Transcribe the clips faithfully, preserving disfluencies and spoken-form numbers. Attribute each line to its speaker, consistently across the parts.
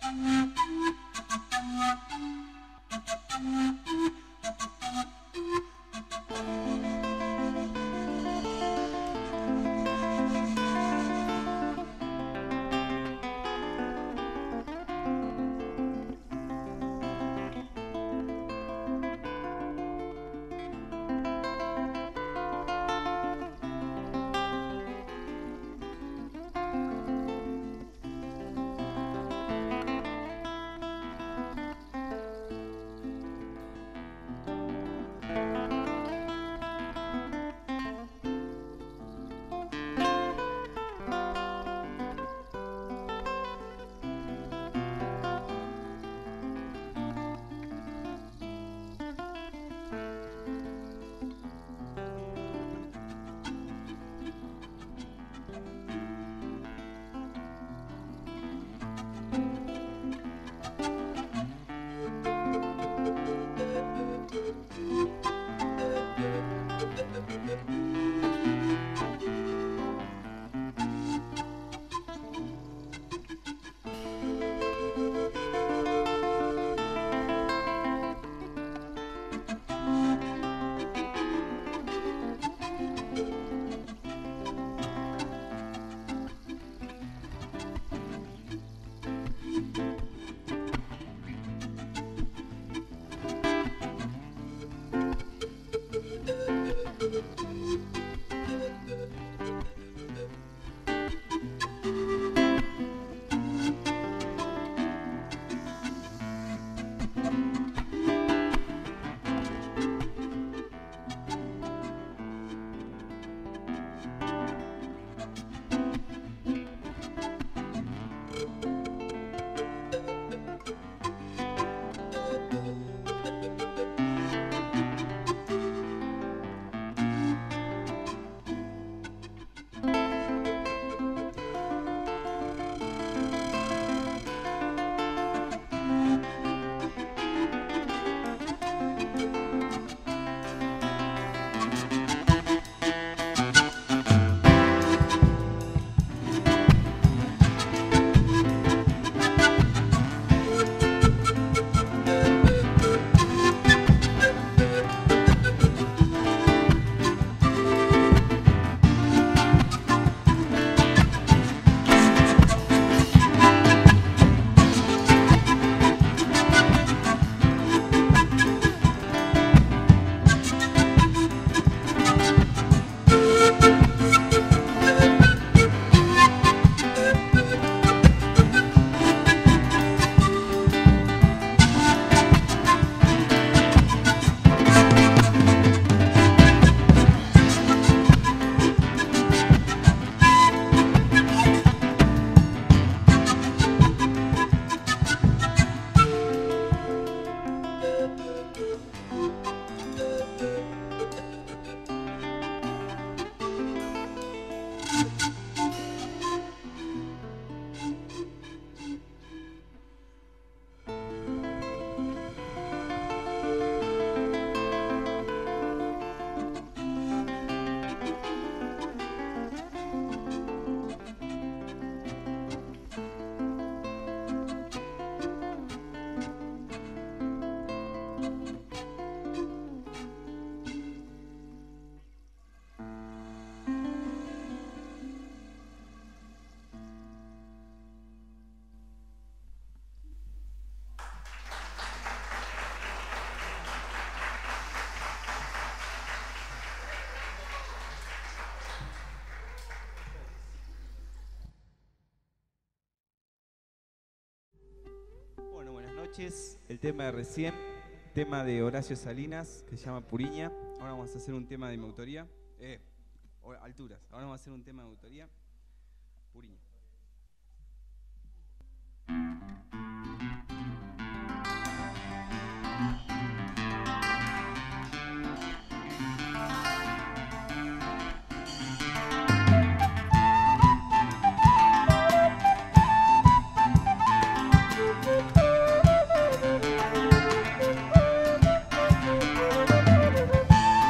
Speaker 1: noches, el tema de recién, tema de Horacio Salinas, que se llama Puriña. Ahora vamos a hacer un tema de mi autoría, eh, alturas. Ahora vamos a hacer un tema de autoría, Puriña.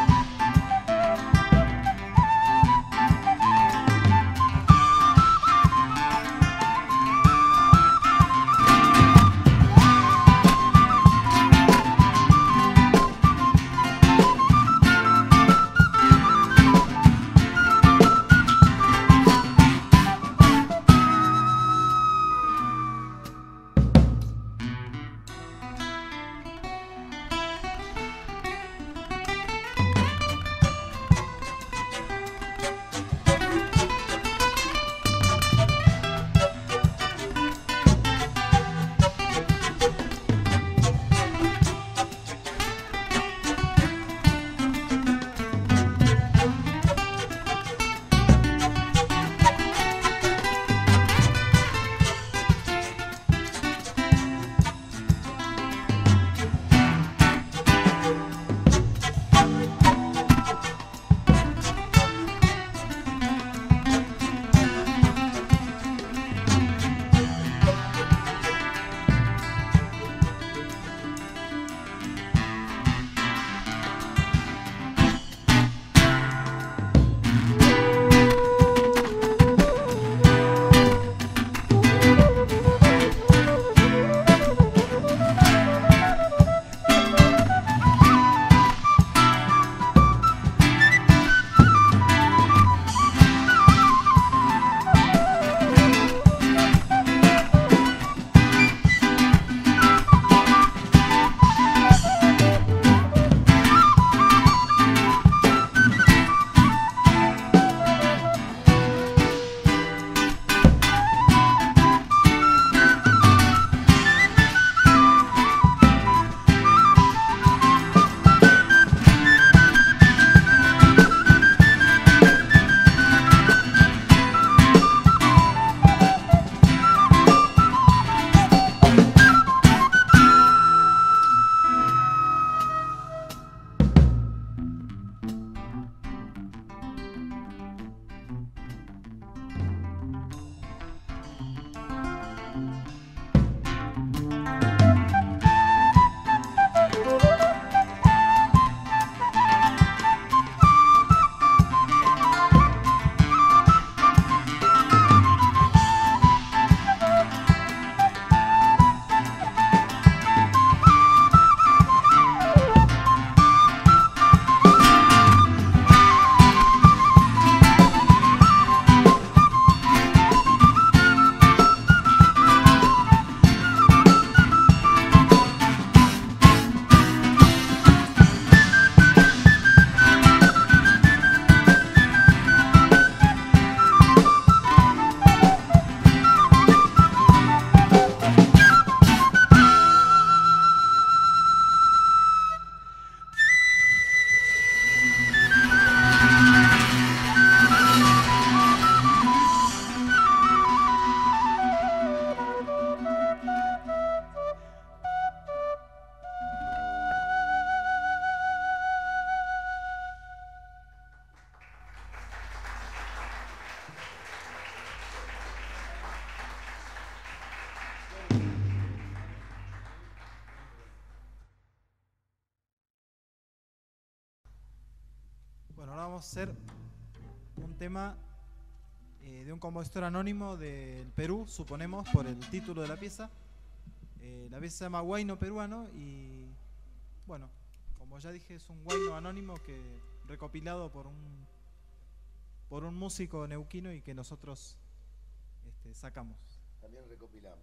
Speaker 2: We'll be right back. Bueno, ahora vamos a hacer un tema eh, de un compositor anónimo del Perú, suponemos, por el título de la pieza. Eh, la pieza se llama Huayno Peruano y, bueno, como ya dije, es un huayno anónimo que recopilado por un, por un músico neuquino y que nosotros este, sacamos.
Speaker 3: También recopilamos.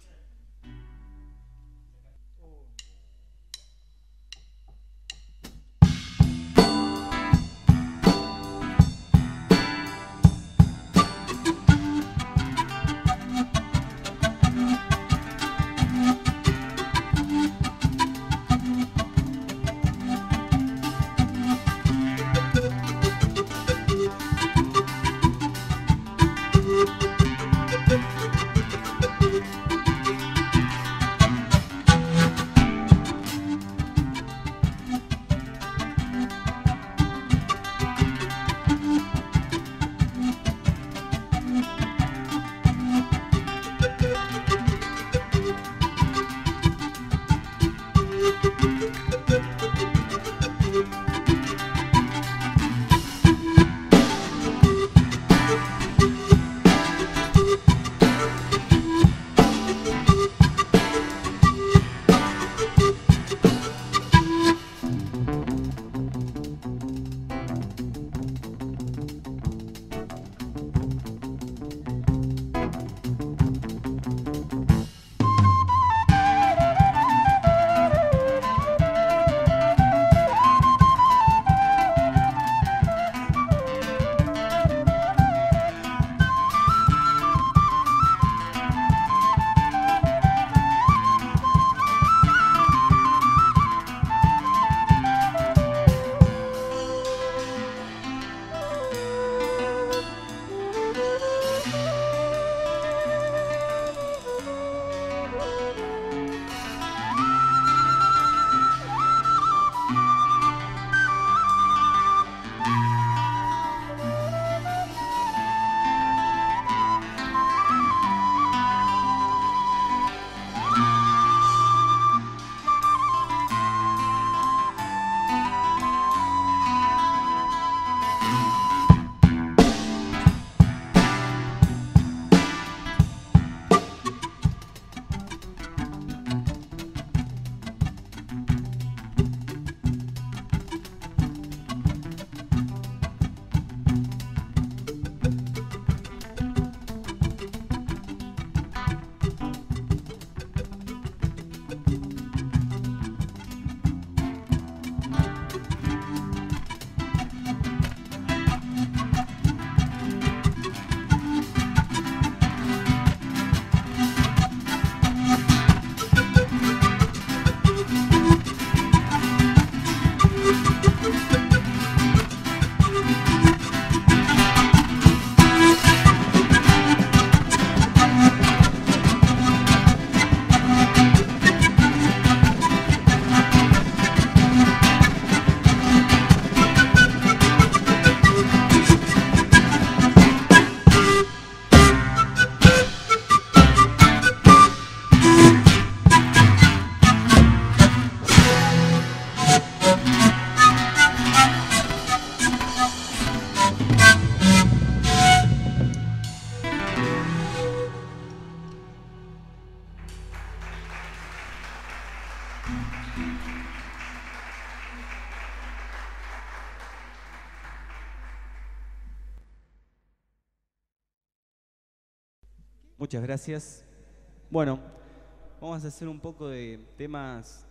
Speaker 1: Muchas gracias. Bueno, vamos a hacer un poco de temas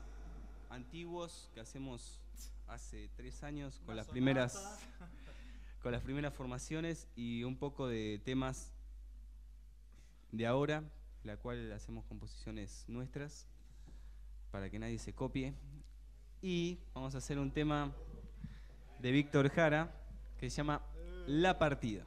Speaker 1: antiguos que hacemos hace tres años con las primeras, con las primeras formaciones y un poco de temas de ahora, la cual hacemos composiciones nuestras para que nadie se copie. Y vamos a hacer un tema de Víctor Jara que se llama La Partida.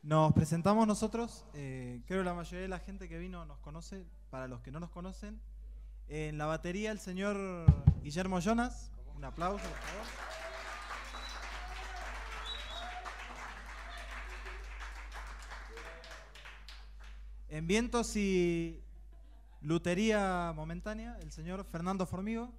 Speaker 2: Nos presentamos nosotros, eh, creo que la mayoría de la gente que vino nos conoce, para los que no nos conocen. En la batería el señor Guillermo Jonas, un aplauso por favor. En vientos y lutería momentánea, el señor Fernando Formigo.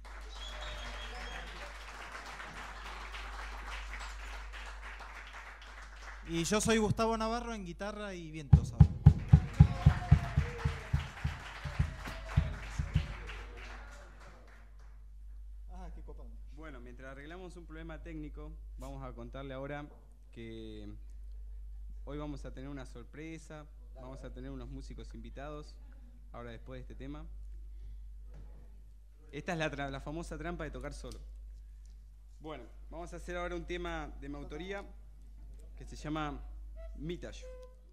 Speaker 2: Y yo soy Gustavo Navarro en guitarra y vientos ahora. Ah, qué copado.
Speaker 1: Bueno, mientras arreglamos un problema técnico, vamos a contarle ahora que hoy vamos a tener una sorpresa, vamos a tener unos músicos invitados, ahora después de este tema. Esta es la, tra- la famosa trampa de tocar solo. Bueno, vamos a hacer ahora un tema de mi autoría que se llama Mitayo.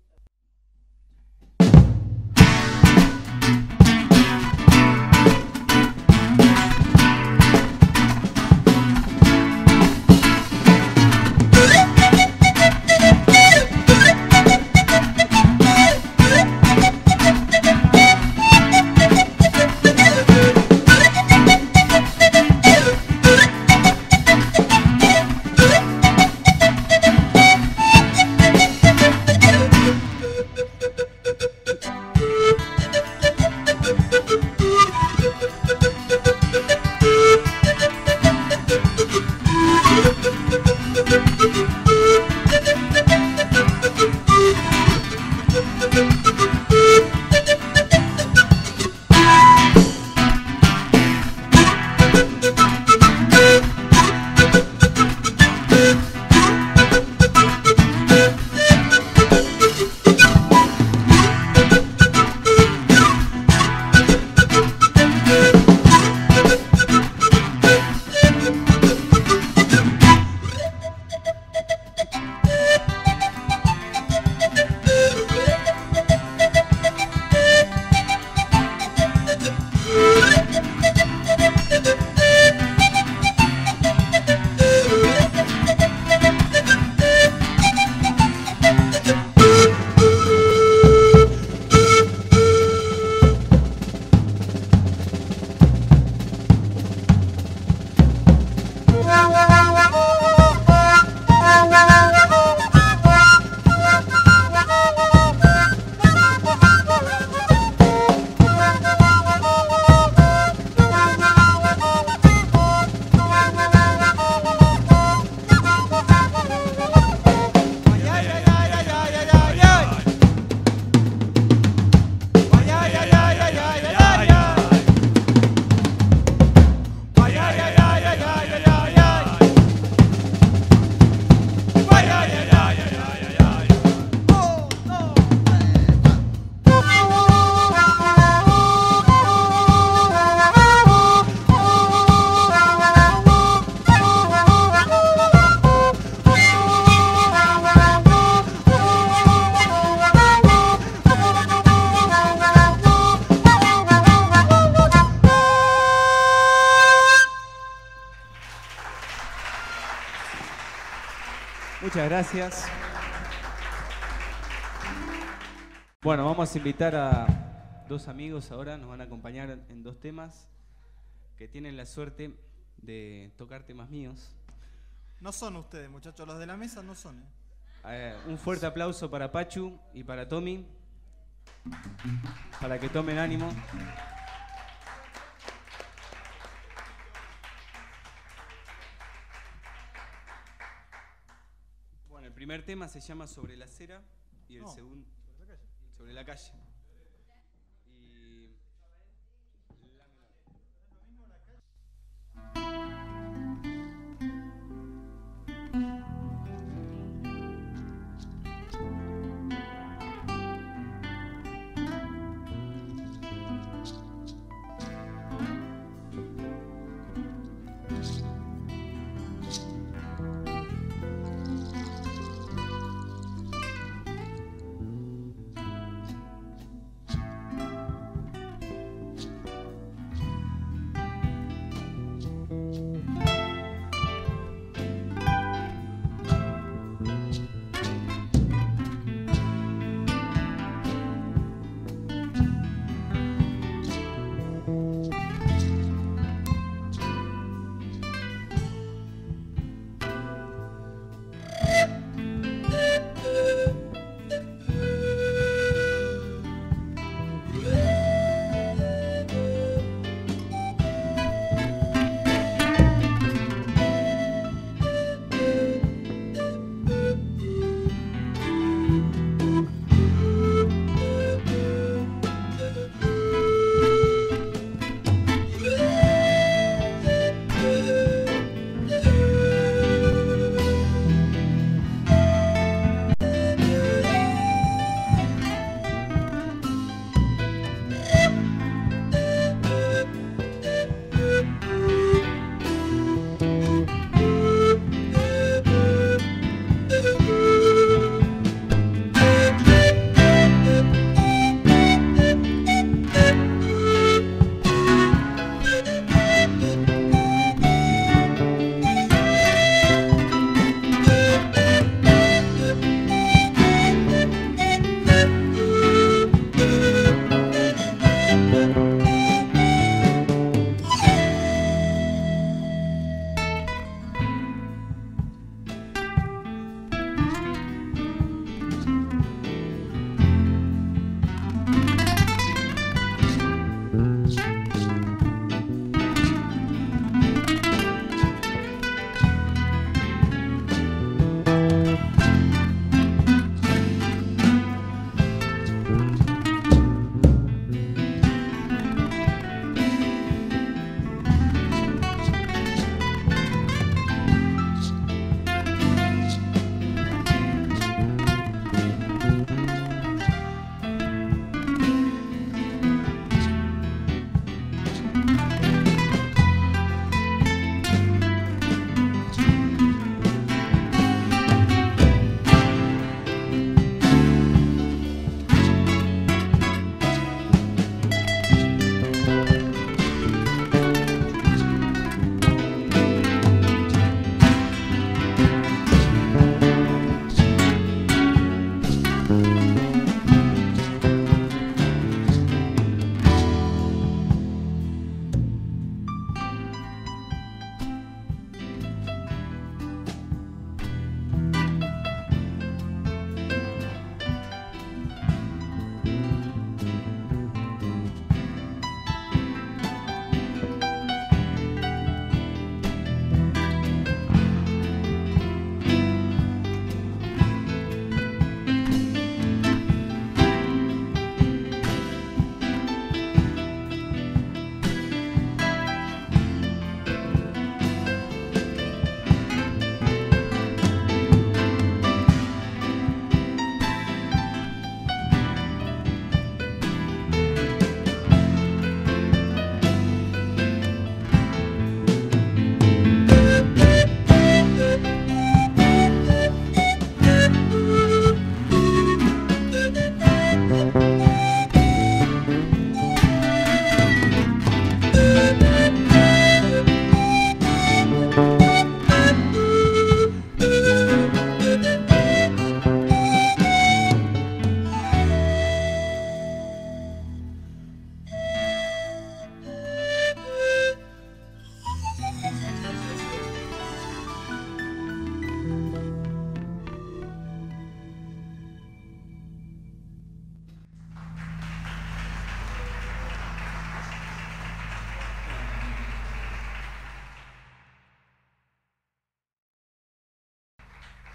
Speaker 1: Muchas gracias. Bueno, vamos a invitar a dos amigos ahora, nos van a acompañar en dos temas que tienen la suerte de tocar temas míos.
Speaker 2: No son ustedes, muchachos, los de la mesa no son. ¿eh?
Speaker 1: Eh, un fuerte aplauso para Pachu y para Tommy, para que tomen ánimo. Bueno, el primer tema se llama Sobre la acera y el
Speaker 2: No,
Speaker 1: segundo Sobre la calle. Y la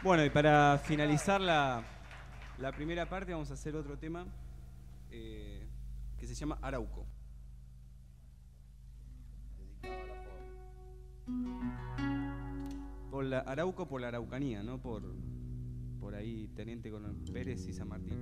Speaker 1: Bueno, y para finalizar la, la primera parte vamos a hacer otro tema eh, que se llama Arauco. Por la, Arauco por la Araucanía, ¿no? Por, por ahí Teniente Coronel Pérez y San Martín.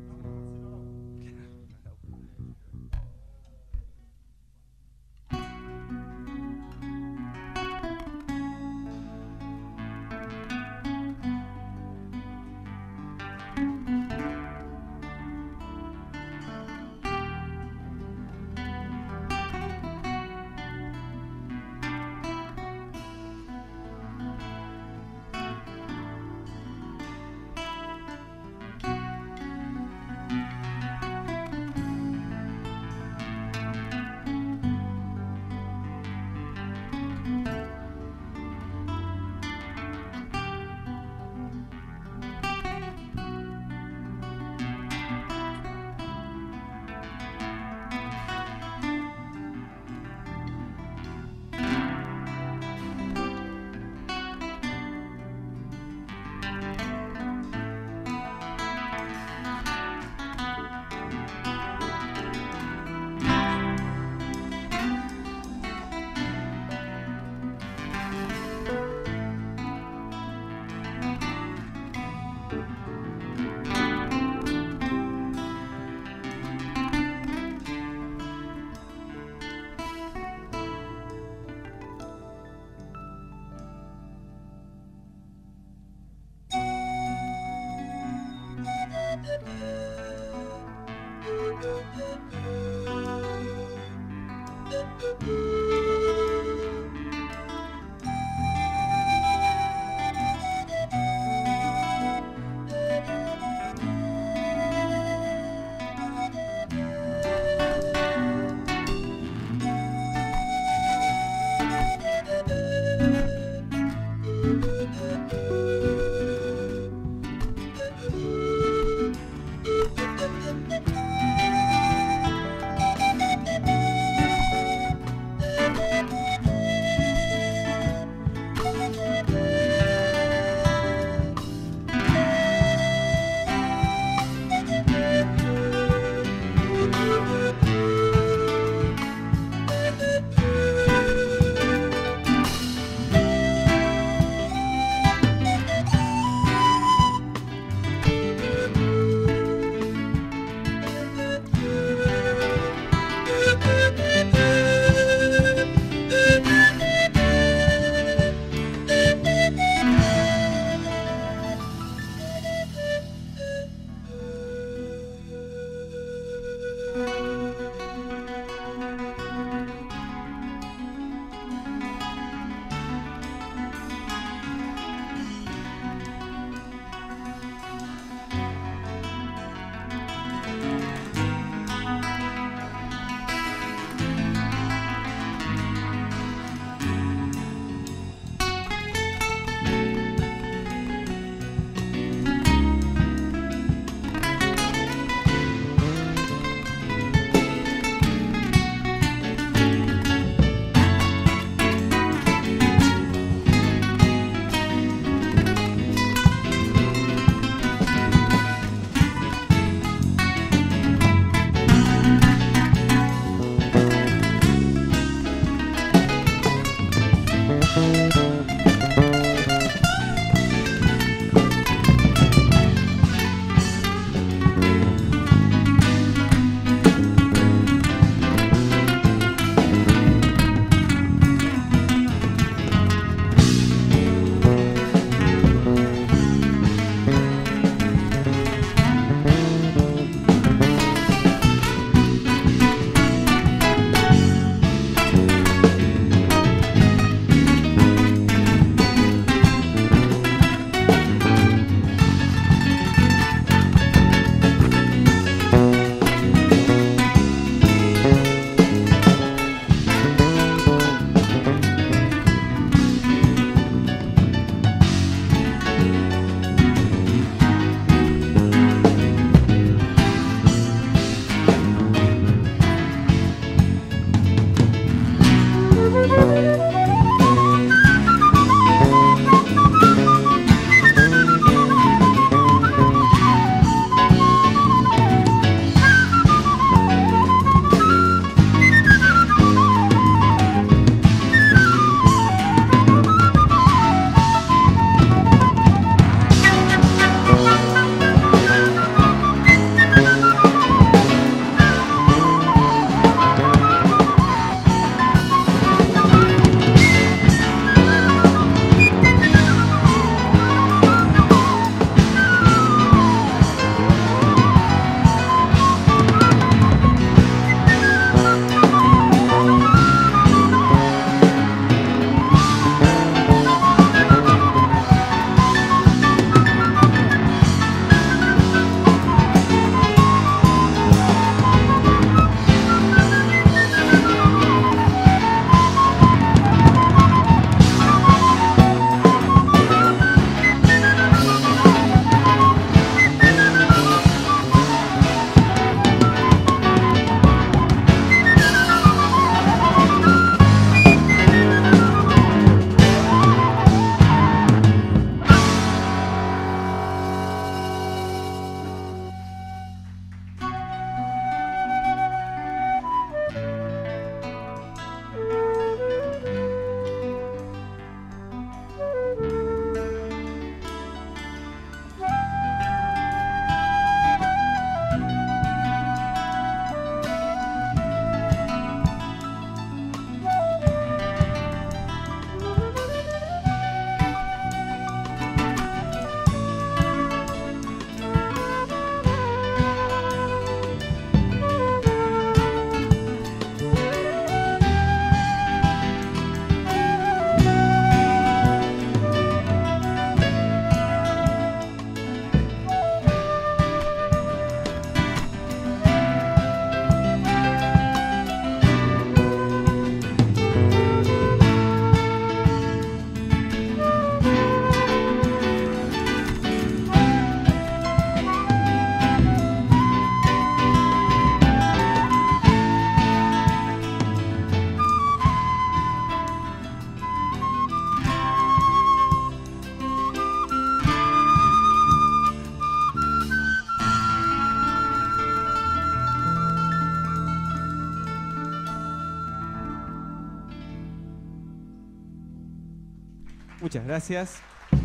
Speaker 1: Muchas gracias.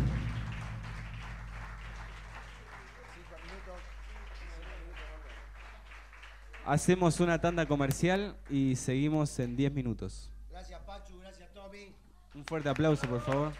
Speaker 1: Hacemos una tanda comercial y seguimos en diez minutos.
Speaker 3: Gracias, Pachu. Gracias, Tommy.
Speaker 1: Un fuerte aplauso, por favor.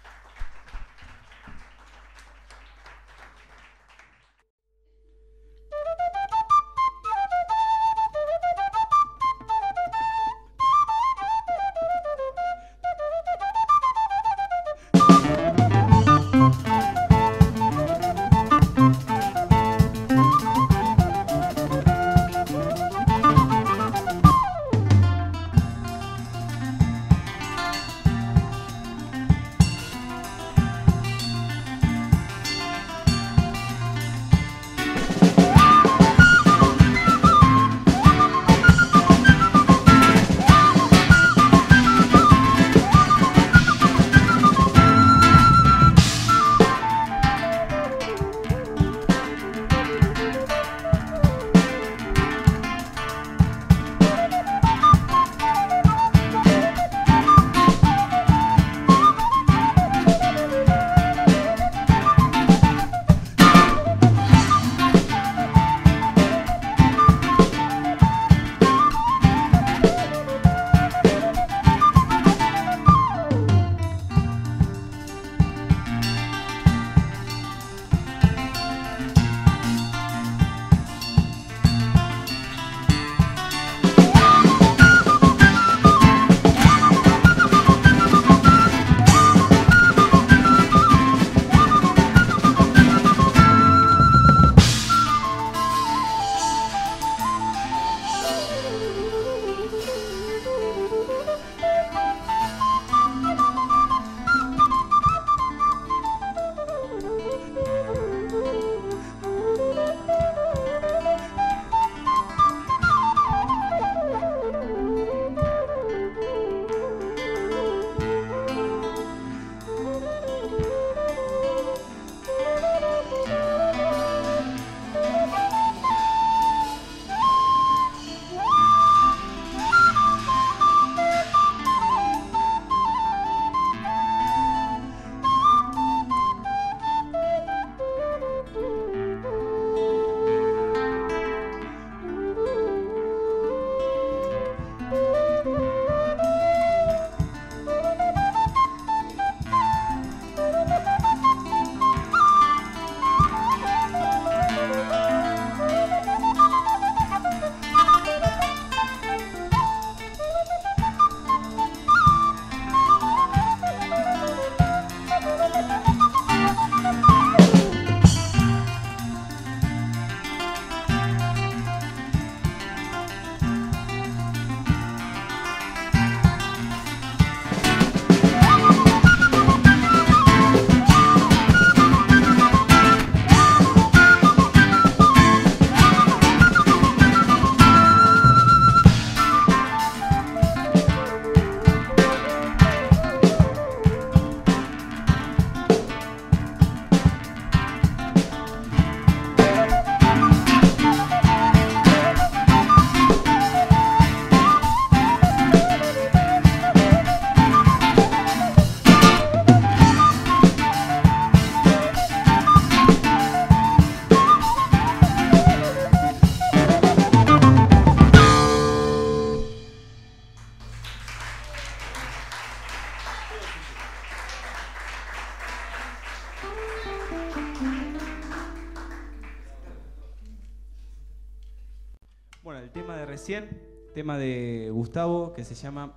Speaker 1: Bueno, el tema de recién, tema de Gustavo, que se llama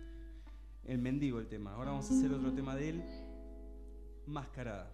Speaker 1: El Mendigo, el tema. Ahora vamos a hacer otro tema de él, Mascarada.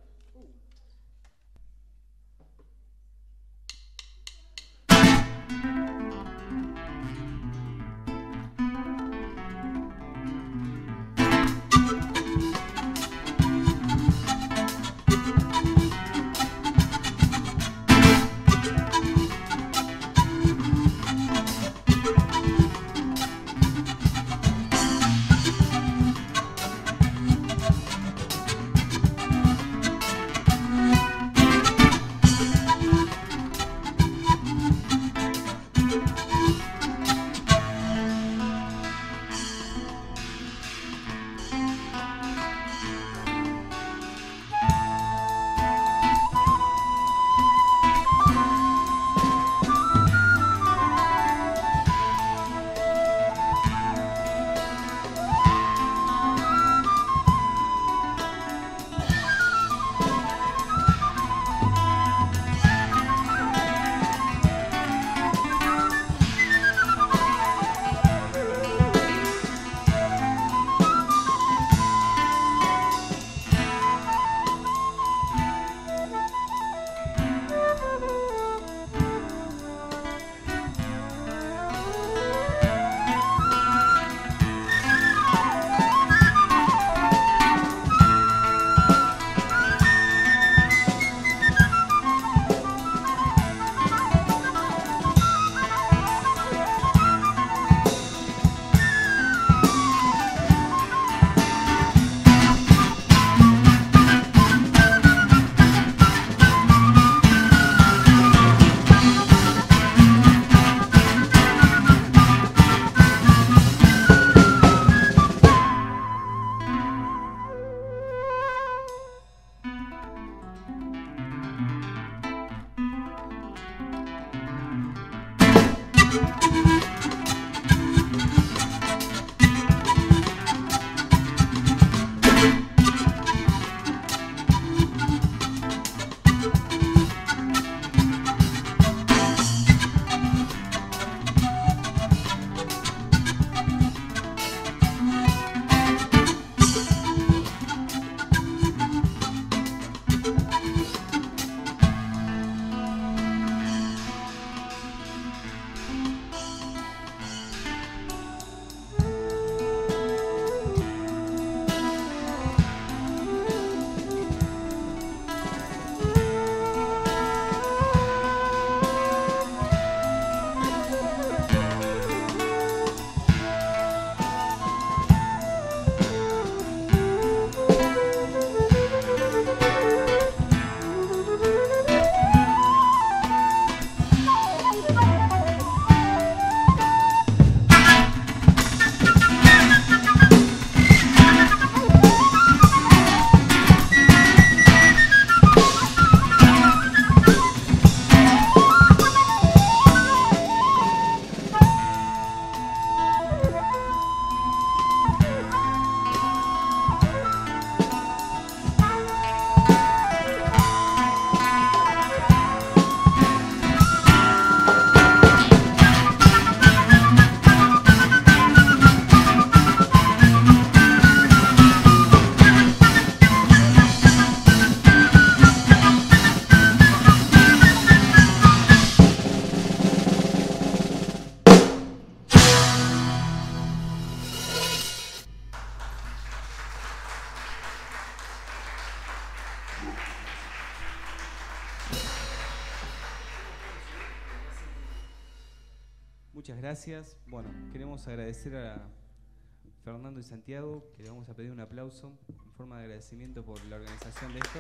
Speaker 1: muchas gracias. Bueno, queremos agradecer a Fernando y Santiago, que le vamos a pedir un aplauso en forma de agradecimiento por la organización de esto.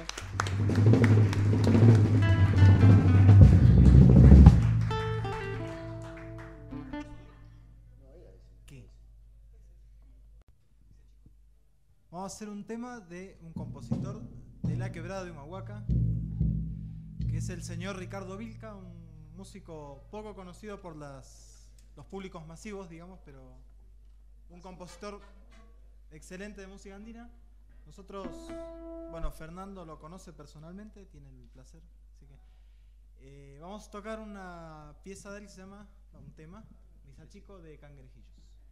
Speaker 2: ¿Qué? Vamos a hacer un tema de un compositor de La Quebrada de Humahuaca, que es el señor Ricardo Vilca, un músico poco conocido por las, los públicos masivos, digamos, pero un compositor excelente de música andina. Nosotros, bueno, Fernando lo conoce personalmente, tiene el placer, así que eh, vamos a tocar una pieza de él que se llama, no, un tema, Misa Chico de Cangrejillos.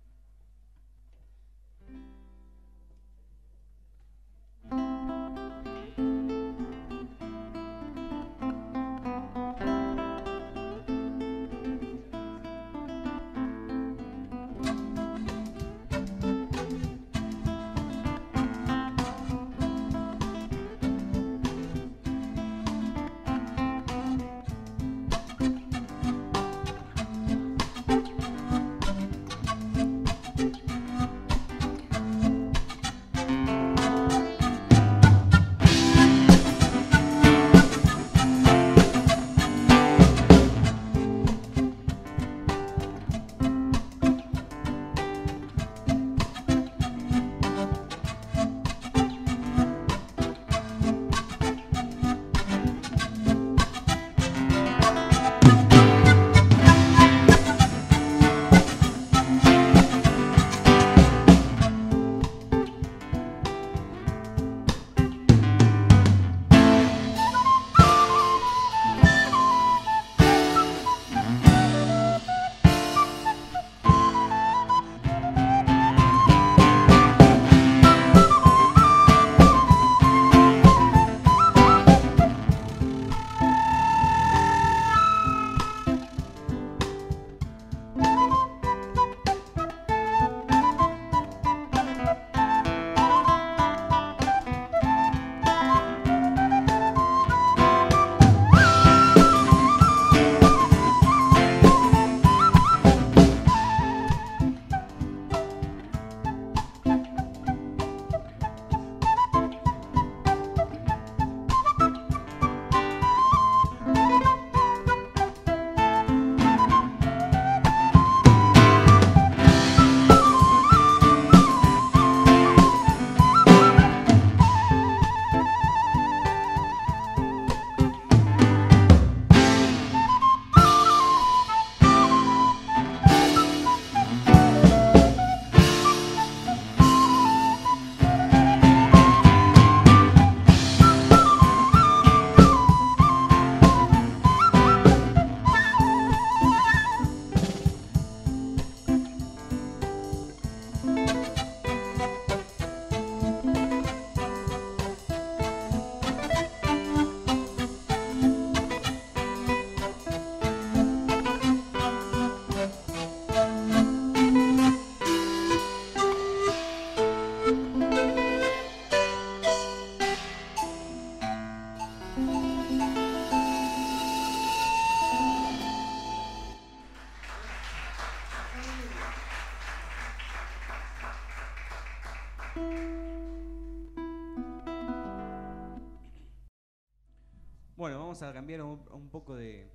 Speaker 1: Bueno, vamos a cambiar un, un poco de,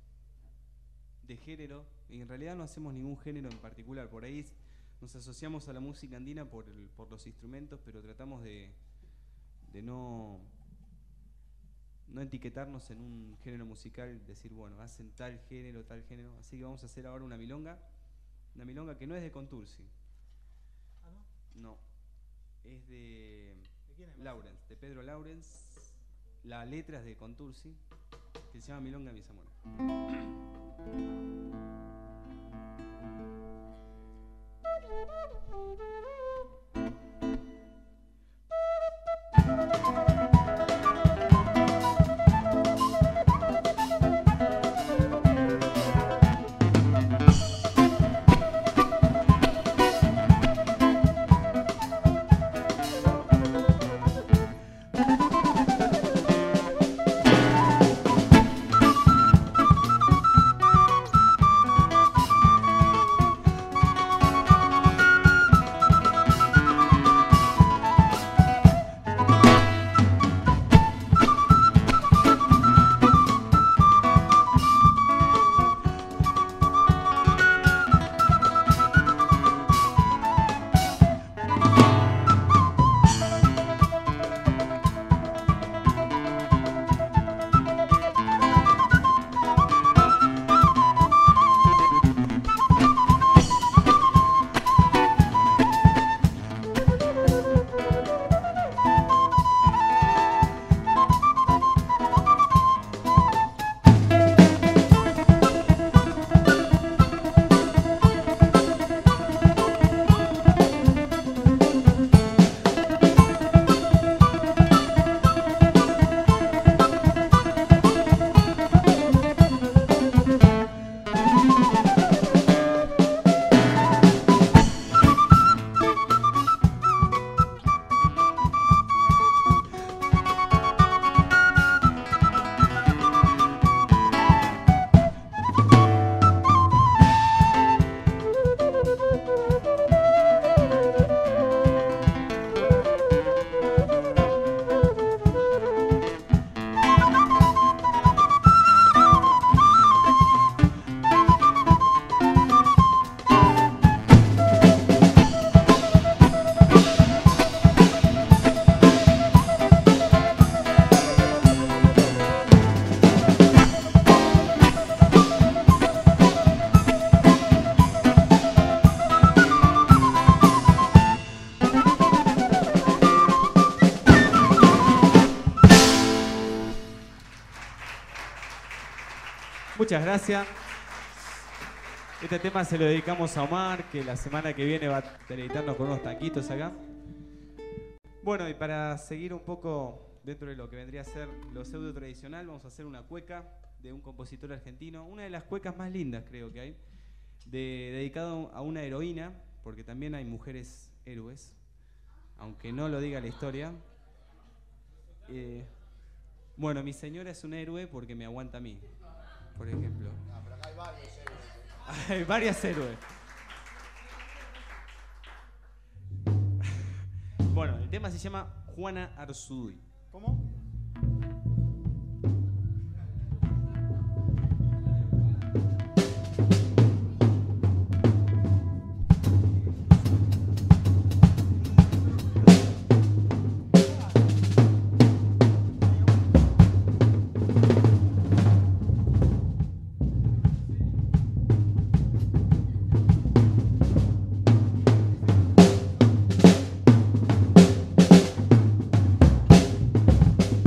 Speaker 1: de género. Y en realidad no hacemos ningún género en particular. Por ahí nos asociamos a la música andina por, el, por los instrumentos, pero tratamos de, de no, no etiquetarnos en un género musical, decir, bueno, hacen tal género, tal género. Así que vamos a hacer ahora una milonga. Una milonga que no es de Contursi.
Speaker 2: ¿Ah, no?
Speaker 1: No. Es de,
Speaker 2: ¿De quién es?
Speaker 1: Lawrence, de Pedro Lawrence. La letra es de Contursi, que se llama Milonga Mi Zamora. Muchas gracias. Este tema se lo dedicamos a Omar, que la semana que viene va a deleitarnos con unos tanquitos acá. Bueno, y para seguir un poco dentro de lo que vendría a ser lo pseudo tradicional, vamos a hacer una cueca de un compositor argentino, una de las cuecas más lindas creo que hay, de, dedicado a una heroína, porque también hay mujeres héroes, aunque no lo diga la historia. Eh, bueno, mi señora es un héroe porque me aguanta a mí, por ejemplo.
Speaker 3: No, pero acá hay varios héroes.
Speaker 1: Hay varias héroes. Bueno, el tema se llama Juana Arzuduy.
Speaker 2: ¿Cómo?
Speaker 4: Juana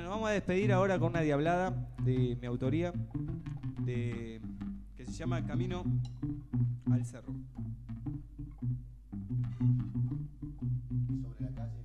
Speaker 1: Bueno, vamos a despedir ahora con una diablada de mi autoría, de, que se llama Camino al Cerro.
Speaker 3: Sobre la calle.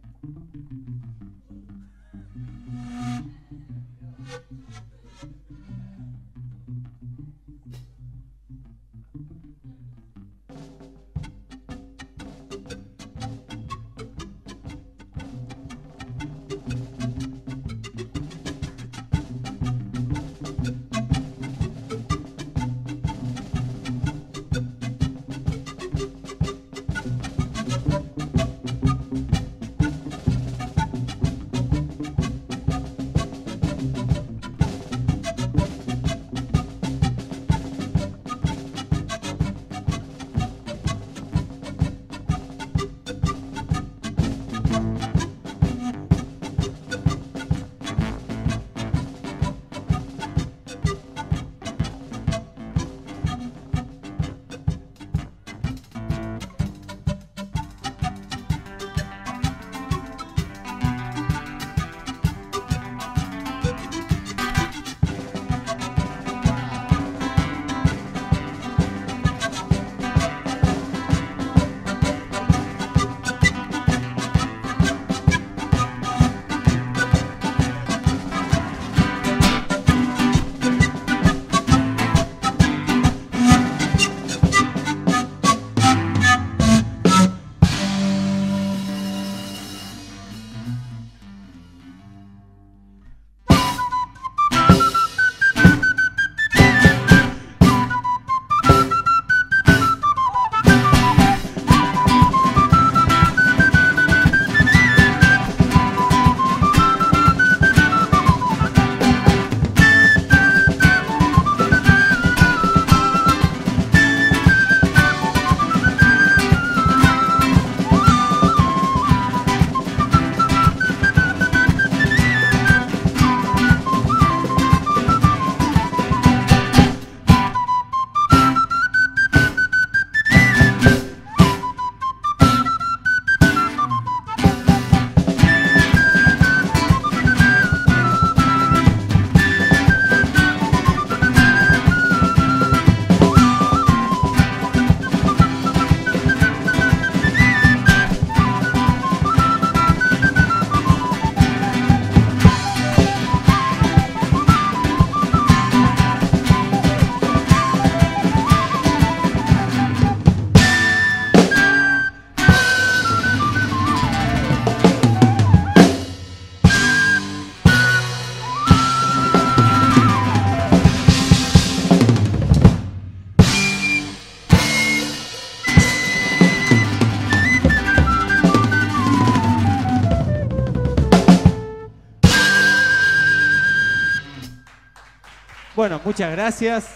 Speaker 1: Bueno, muchas gracias.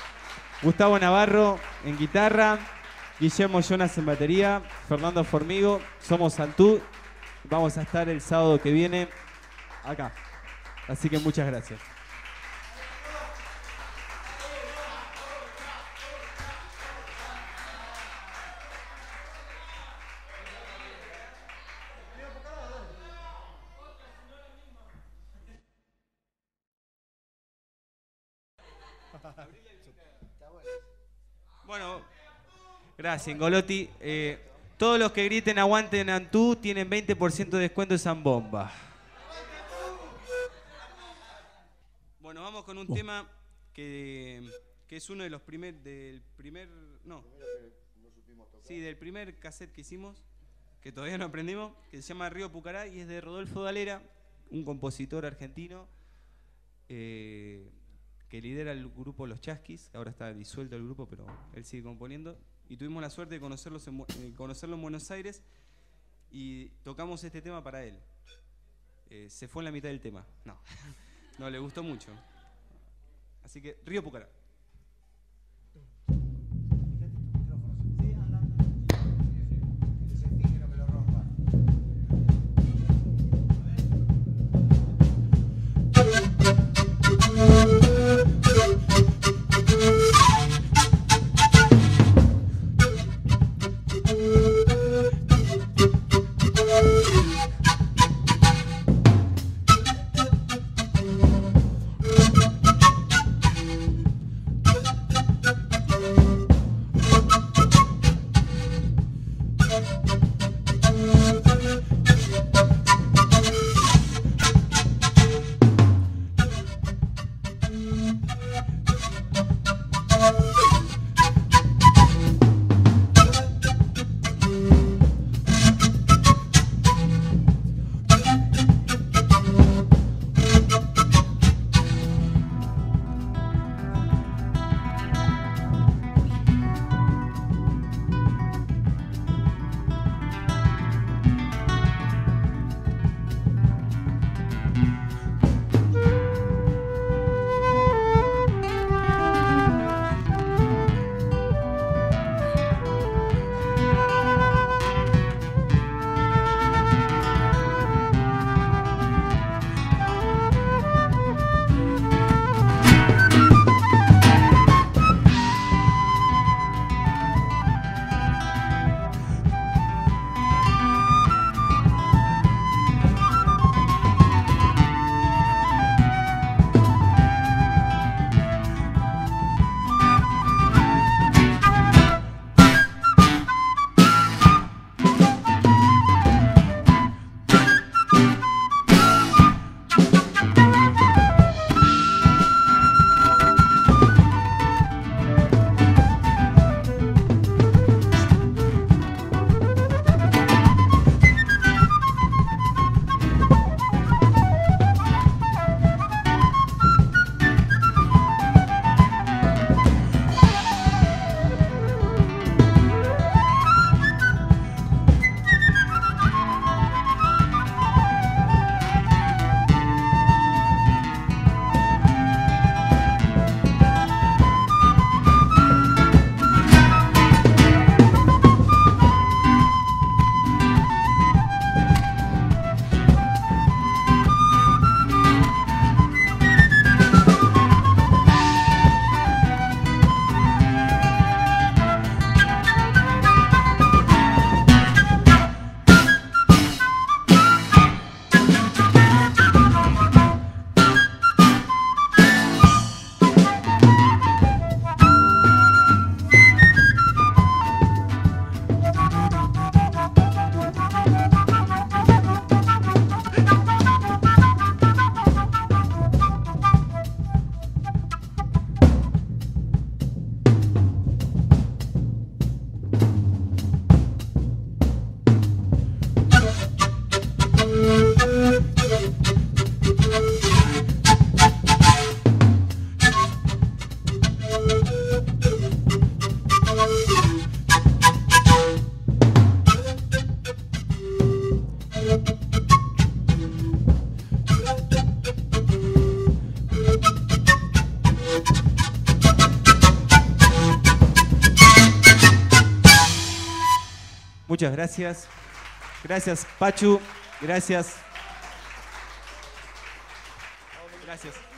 Speaker 1: Gustavo Navarro en guitarra, Guillermo Jonas en batería, Fernando Formigo, somos Santú. Vamos a estar el sábado que viene acá. Así que muchas gracias. Bueno, gracias, Ngolotti. Eh, todos los que griten aguanten Antú tienen veinte por ciento de descuento en Zambomba. Bueno, vamos con un oh. tema que, que es uno de los primer, del primer, no, sí, del primer cassette que hicimos, que todavía no aprendimos, que se llama Río Pucará y es de Rodolfo Dalera, un compositor argentino eh, que lidera el grupo Los Chasquis, que ahora está disuelto el grupo, pero él sigue componiendo. Y tuvimos la suerte de conocerlos en, eh, conocerlo en Buenos Aires y tocamos este tema para él. Eh, se fue en la mitad del tema. No, no le gustó mucho. Así que, Río Pucará. Muchas gracias. Gracias, Pachu. Gracias. Gracias.